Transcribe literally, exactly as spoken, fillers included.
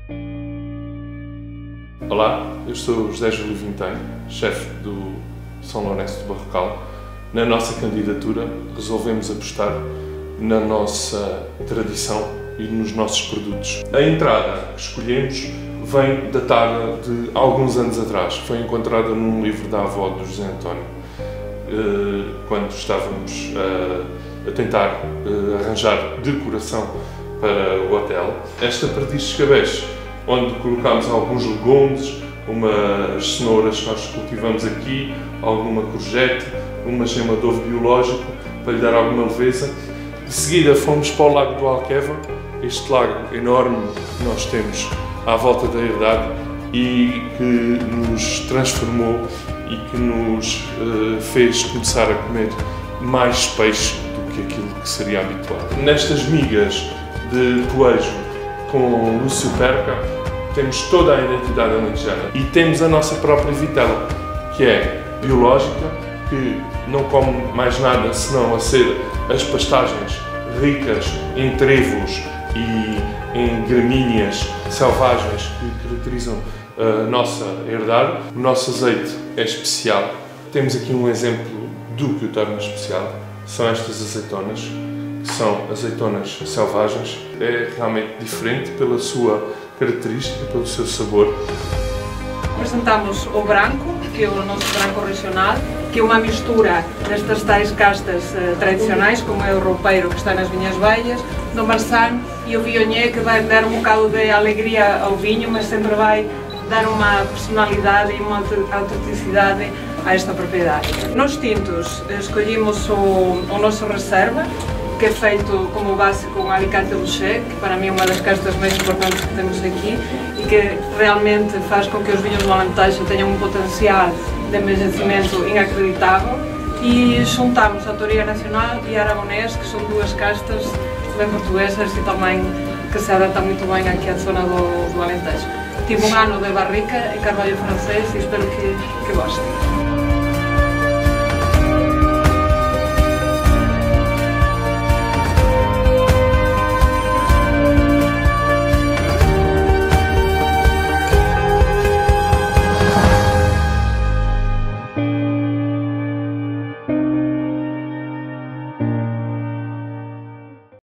Olá, eu sou José Júlio Vintém, chefe do São Lourenço do Barrocal. Na nossa candidatura resolvemos apostar na nossa tradição e nos nossos produtos. A entrada que escolhemos vem datada de alguns anos atrás. Foi encontrada num livro da avó do José António, quando estávamos a tentar arranjar decoração para o hotel. Esta perdiz de escabeche, onde colocámos alguns legumes, umas cenouras que nós cultivamos aqui, alguma courgette, uma gema de ovo biológico para lhe dar alguma leveza. De seguida fomos para o Lago do Alqueva, este lago enorme que nós temos à volta da herdade e que nos transformou e que nos uh, fez começar a comer mais peixe do que aquilo que seria habitual. Nestas migas de poejo com Lúcio Perca, temos toda a identidade alentejana e temos a nossa própria vitela, que é biológica, que não come mais nada senão a ser as pastagens ricas em trevos e em gramíneas selvagens que caracterizam a nossa herdade. O nosso azeite é especial. Temos aqui um exemplo do que o torna especial. São estas azeitonas, que são azeitonas selvagens. É realmente diferente pela sua característica, pelo seu sabor. Apresentamos o branco, que é o nosso branco regional, que é uma mistura destas tais castas uh, tradicionais, como é o roupeiro que está nas vinhas velhas, do marçano e o viognier, que vai dar um bocado de alegria ao vinho, mas sempre vai dar uma personalidade e uma autenticidade a esta propriedade. Nos tintos escolhemos o, o nosso reserva, que é feito como base com Alicante Luché, que para mim é uma das castas mais importantes que temos aqui e que realmente faz com que os vinhos do Alentejo tenham um potencial de envelhecimento inacreditável. E juntamos a Touriga Nacional e Aragonês, que são duas castas bem portuguesas e também que se adaptam muito bem aqui à zona do, do Alentejo. Tive um ano de barrica em carvalho francês e espero que, que gostem.